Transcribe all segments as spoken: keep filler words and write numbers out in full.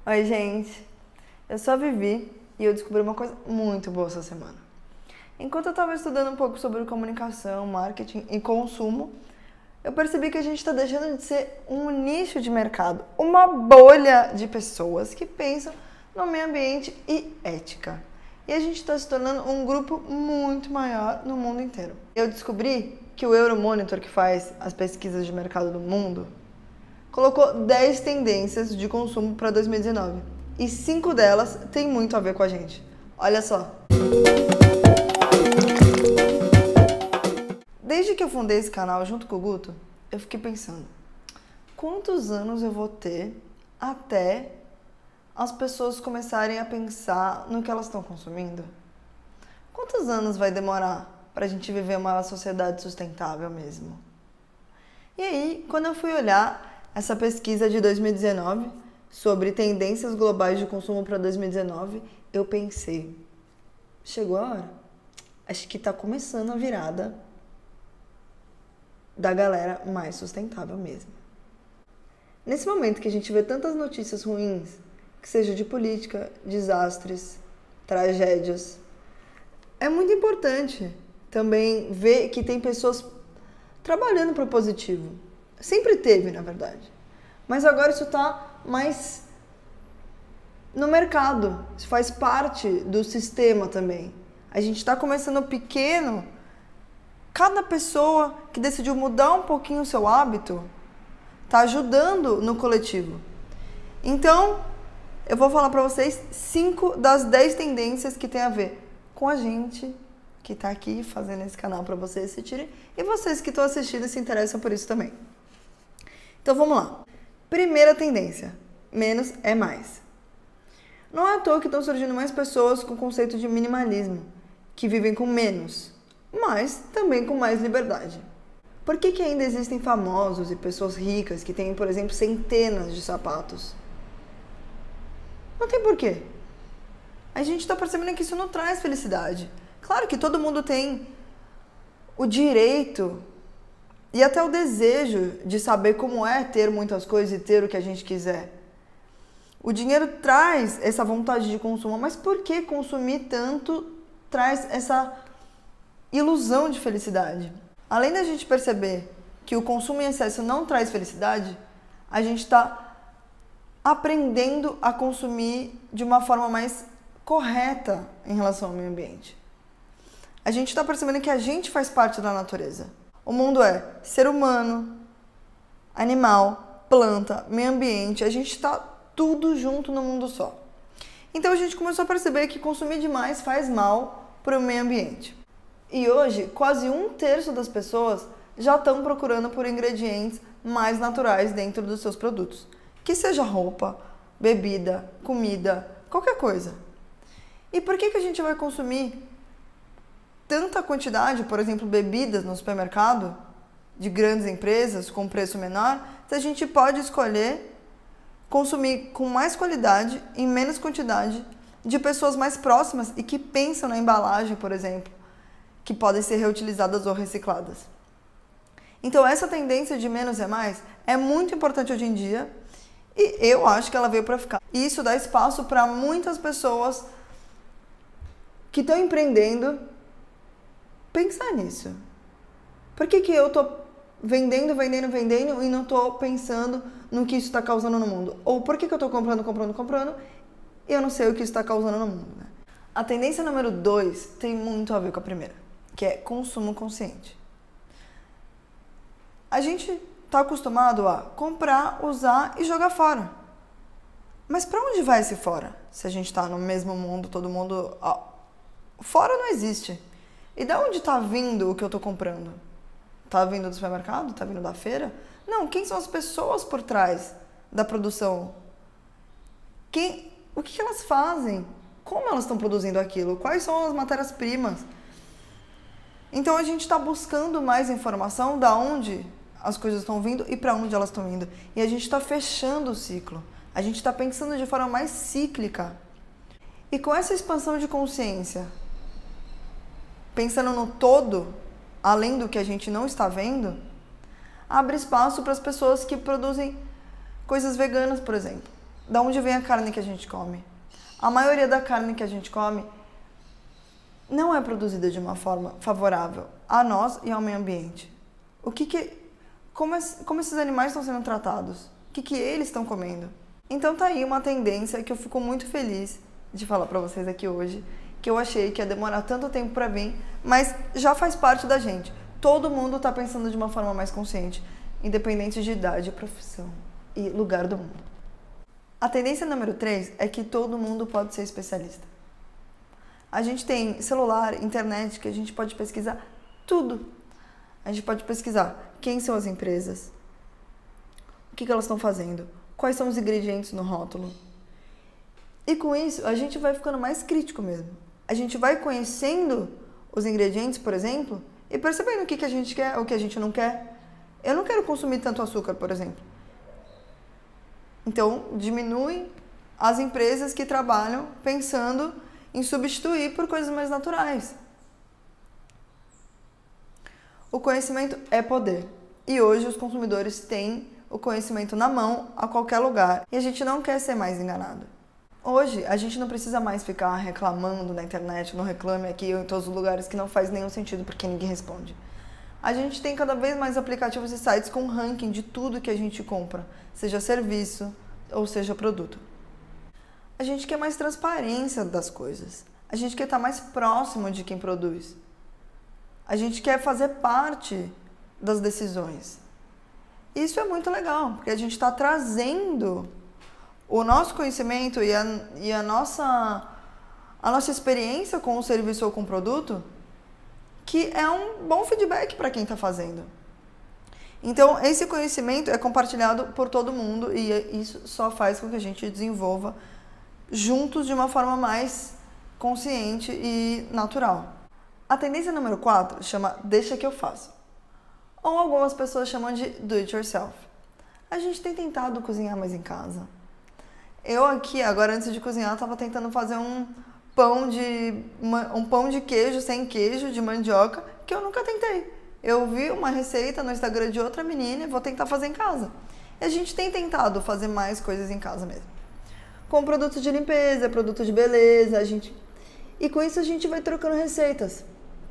Oi, gente. Eu sou a Vivi e eu descobri uma coisa muito boa essa semana. Enquanto eu estava estudando um pouco sobre comunicação, marketing e consumo, eu percebi que a gente está deixando de ser um nicho de mercado, uma bolha de pessoas que pensam no meio ambiente e ética. E a gente está se tornando um grupo muito maior no mundo inteiro. Eu descobri que o Euromonitor, que faz as pesquisas de mercado do mundo, colocou dez tendências de consumo para dois mil e dezenove. E cinco delas têm muito a ver com a gente. Olha só. Desde que eu fundei esse canal junto com o Guto, eu fiquei pensando, quantos anos eu vou ter até as pessoas começarem a pensar no que elas estão consumindo? Quantos anos vai demorar para a gente viver uma sociedade sustentável mesmo? E aí, quando eu fui olhar essa pesquisa de dois mil e dezenove sobre tendências globais de consumo para dois mil e dezenove, eu pensei, chegou a hora. Acho que está começando a virada da galera mais sustentável mesmo. Nesse momento que a gente vê tantas notícias ruins, que seja de política, desastres, tragédias, é muito importante também ver que tem pessoas trabalhando para o positivo. Sempre teve, na verdade. Mas agora isso está mais no mercado. Isso faz parte do sistema também. A gente está começando pequeno. Cada pessoa que decidiu mudar um pouquinho o seu hábito está ajudando no coletivo. Então, eu vou falar para vocês cinco das dez tendências que tem a ver com a gente que está aqui fazendo esse canal para vocês assistirem e vocês que estão assistindo e se interessam por isso também. Então vamos lá. Primeira tendência, menos é mais. Não é à toa que estão surgindo mais pessoas com o conceito de minimalismo, que vivem com menos, mas também com mais liberdade. Por que que ainda existem famosos e pessoas ricas que têm, por exemplo, centenas de sapatos? Não tem porquê. A gente está percebendo que isso não traz felicidade. Claro que todo mundo tem o direito e até o desejo de saber como é ter muitas coisas e ter o que a gente quiser. O dinheiro traz essa vontade de consumo, mas por que consumir tanto traz essa ilusão de felicidade? Além da gente perceber que o consumo em excesso não traz felicidade, a gente está aprendendo a consumir de uma forma mais correta em relação ao meio ambiente. A gente está percebendo que a gente faz parte da natureza. O mundo é ser humano, animal, planta, meio ambiente. A gente está tudo junto no mundo só. Então a gente começou a perceber que consumir demais faz mal para o meio ambiente. E hoje, quase um terço das pessoas já estão procurando por ingredientes mais naturais dentro dos seus produtos. Que seja roupa, bebida, comida, qualquer coisa. E por que que a gente vai consumir tanta quantidade, por exemplo, bebidas no supermercado, de grandes empresas com preço menor, se a gente pode escolher consumir com mais qualidade, em menos quantidade, de pessoas mais próximas e que pensam na embalagem, por exemplo, que podem ser reutilizadas ou recicladas. Então essa tendência de menos é mais é muito importante hoje em dia e eu acho que ela veio para ficar. E isso dá espaço para muitas pessoas que estão empreendendo pensar nisso. Por que que eu tô vendendo, vendendo, vendendo e não tô pensando no que isso está causando no mundo? Ou por que que eu tô comprando, comprando, comprando e eu não sei o que isso está causando no mundo, né? A tendência número dois tem muito a ver com a primeira, que é consumo consciente. A gente tá acostumado a comprar, usar e jogar fora. Mas para onde vai esse fora? Se a gente tá no mesmo mundo, todo mundo... Ó, fora não existe. E de onde está vindo o que eu estou comprando? Está vindo do supermercado? Está vindo da feira? Não, quem são as pessoas por trás da produção? Quem, o que elas fazem? Como elas estão produzindo aquilo? Quais são as matérias-primas? Então a gente está buscando mais informação da onde as coisas estão vindo e para onde elas estão indo. E a gente está fechando o ciclo. A gente está pensando de forma mais cíclica. E com essa expansão de consciência, pensando no todo, além do que a gente não está vendo, abre espaço para as pessoas que produzem coisas veganas, por exemplo. Da onde vem a carne que a gente come? A maioria da carne que a gente come não é produzida de uma forma favorável a nós e ao meio ambiente. O que que, como, es, como esses animais estão sendo tratados? O que que eles estão comendo? Então tá aí uma tendência que eu fico muito feliz de falar pra vocês aqui hoje, que eu achei que ia demorar tanto tempo pra vir, mas já faz parte da gente. Todo mundo tá pensando de uma forma mais consciente, independente de idade, profissão e lugar do mundo. A tendência número três é que todo mundo pode ser especialista. A gente tem celular, internet, que a gente pode pesquisar tudo. A gente pode pesquisar quem são as empresas, o que que elas estão fazendo, quais são os ingredientes no rótulo. E com isso, a gente vai ficando mais crítico mesmo. A gente vai conhecendo os ingredientes, por exemplo, e percebendo o que que a gente quer, o que a gente não quer. Eu não quero consumir tanto açúcar, por exemplo. Então, diminui as empresas que trabalham pensando em substituir por coisas mais naturais. O conhecimento é poder. E hoje os consumidores têm o conhecimento na mão, a qualquer lugar. E a gente não quer ser mais enganado. Hoje, a gente não precisa mais ficar reclamando na internet, no Reclame Aqui ou em todos os lugares, que não faz nenhum sentido porque ninguém responde. A gente tem cada vez mais aplicativos e sites com ranking de tudo que a gente compra, seja serviço ou seja produto. A gente quer mais transparência das coisas. A gente quer estar mais próximo de quem produz. A gente quer fazer parte das decisões. Isso é muito legal, porque a gente está trazendo o nosso conhecimento e, a, e a, nossa, a nossa experiência com o serviço ou com o produto, que é um bom feedback para quem está fazendo. Então, esse conhecimento é compartilhado por todo mundo e isso só faz com que a gente desenvolva juntos de uma forma mais consciente e natural. A tendência número quatro chama Deixa que eu faço. Ou algumas pessoas chamam de Do It Yourself. A gente tem tentado cozinhar mais em casa. Eu aqui, agora antes de cozinhar, estava tentando fazer um pão de, um pão de queijo sem queijo, de mandioca, que eu nunca tentei. Eu vi uma receita no Instagram de outra menina e vou tentar fazer em casa. E a gente tem tentado fazer mais coisas em casa mesmo. Com produtos de limpeza, produto de beleza, a gente... e com isso a gente vai trocando receitas.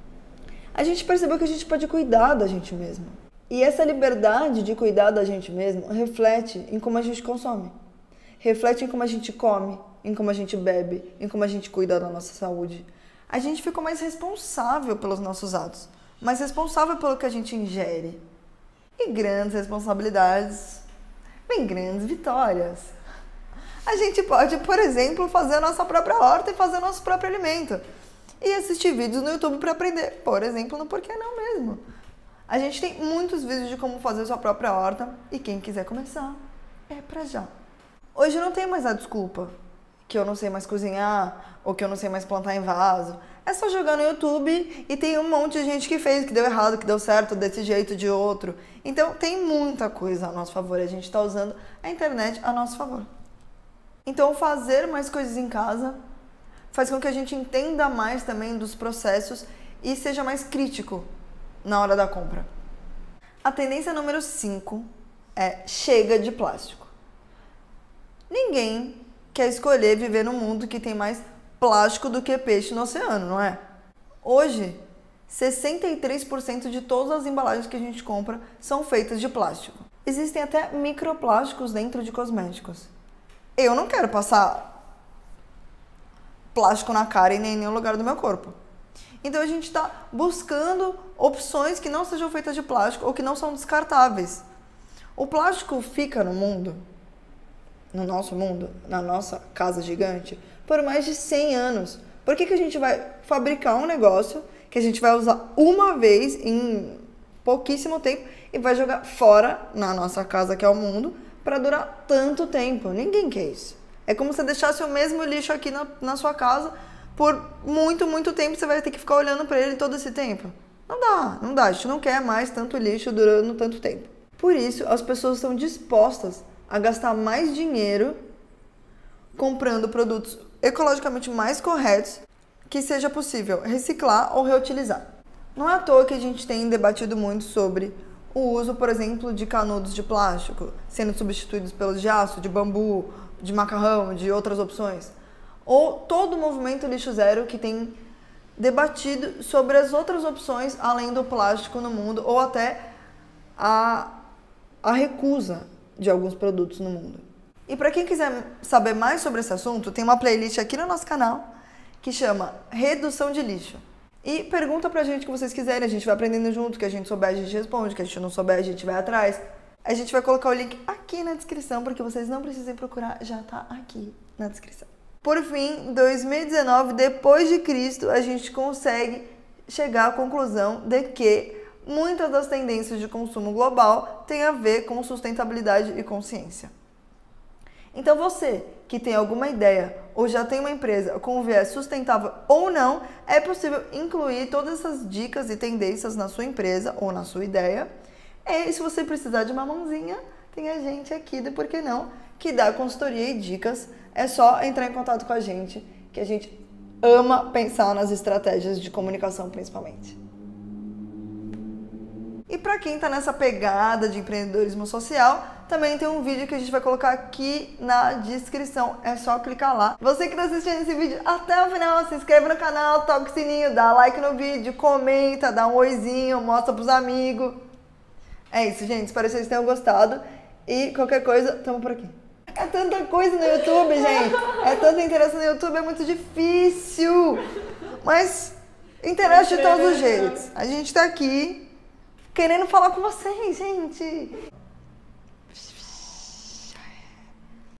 A gente percebeu que a gente pode cuidar da gente mesmo. E essa liberdade de cuidar da gente mesmo reflete em como a gente consome. Reflete em como a gente come, em como a gente bebe, em como a gente cuida da nossa saúde. A gente ficou mais responsável pelos nossos atos, mais responsável pelo que a gente ingere. E grandes responsabilidades, bem grandes vitórias. A gente pode, por exemplo, fazer a nossa própria horta e fazer o nosso próprio alimento. E assistir vídeos no YouTube para aprender, por exemplo, no Porquê Não mesmo. A gente tem muitos vídeos de como fazer sua própria horta e quem quiser começar, é pra já. Hoje não tem mais a desculpa que eu não sei mais cozinhar ou que eu não sei mais plantar em vaso. É só jogar no YouTube e tem um monte de gente que fez, que deu errado, que deu certo, desse jeito, de outro. Então tem muita coisa a nosso favor e a gente está usando a internet a nosso favor. Então fazer mais coisas em casa faz com que a gente entenda mais também dos processos e seja mais crítico na hora da compra. A tendência número cinco é chega de plástico. Ninguém quer escolher viver num mundo que tem mais plástico do que peixe no oceano, não é? Hoje, sessenta e três por cento de todas as embalagens que a gente compra são feitas de plástico. Existem até microplásticos dentro de cosméticos. Eu não quero passar plástico na cara e nem em nenhum lugar do meu corpo. Então a gente está buscando opções que não sejam feitas de plástico ou que não são descartáveis. O plástico fica no mundo, no nosso mundo, na nossa casa gigante, por mais de cem anos. Por que que a gente vai fabricar um negócio que a gente vai usar uma vez em pouquíssimo tempo e vai jogar fora na nossa casa, que é o mundo, para durar tanto tempo? Ninguém quer isso. É como se você deixasse o mesmo lixo aqui na, na sua casa por muito, muito tempo, você vai ter que ficar olhando para ele todo esse tempo. Não dá, não dá. A gente não quer mais tanto lixo durando tanto tempo. Por isso, as pessoas estão dispostas a gastar mais dinheiro comprando produtos ecologicamente mais corretos que seja possível reciclar ou reutilizar. Não é à toa que a gente tem debatido muito sobre o uso, por exemplo, de canudos de plástico, sendo substituídos pelos de aço, de bambu, de macarrão, de outras opções. Ou todo o movimento lixo zero que tem debatido sobre as outras opções além do plástico no mundo, ou até a, a recusa de alguns produtos no mundo. E para quem quiser saber mais sobre esse assunto, tem uma playlist aqui no nosso canal que chama Redução de Lixo. E pergunta pra gente o que vocês quiserem, a gente vai aprendendo junto, que a gente souber a gente responde, que a gente não souber a gente vai atrás. A gente vai colocar o link aqui na descrição, porque vocês não precisem procurar, já tá aqui na descrição. Por fim, em dois mil e dezenove, depois de Cristo, a gente consegue chegar à conclusão de que muitas das tendências de consumo global têm a ver com sustentabilidade e consciência. Então você que tem alguma ideia ou já tem uma empresa com um viés sustentável ou não, é possível incluir todas essas dicas e tendências na sua empresa ou na sua ideia. E se você precisar de uma mãozinha, tem a gente aqui do Por Que Não, que dá consultoria e dicas. É só entrar em contato com a gente, que a gente ama pensar nas estratégias de comunicação principalmente. E para quem está nessa pegada de empreendedorismo social, também tem um vídeo que a gente vai colocar aqui na descrição. É só clicar lá. Você que está assistindo esse vídeo até o final, se inscreve no canal, toca o sininho, dá like no vídeo, comenta, dá um oizinho, mostra pros amigos. É isso, gente. Espero que vocês tenham gostado. E qualquer coisa, tamo por aqui. É tanta coisa no YouTube, gente. É tanta interação no YouTube, é muito difícil. Mas interage de todos os jeitos. A gente tá aqui querendo falar com vocês, gente.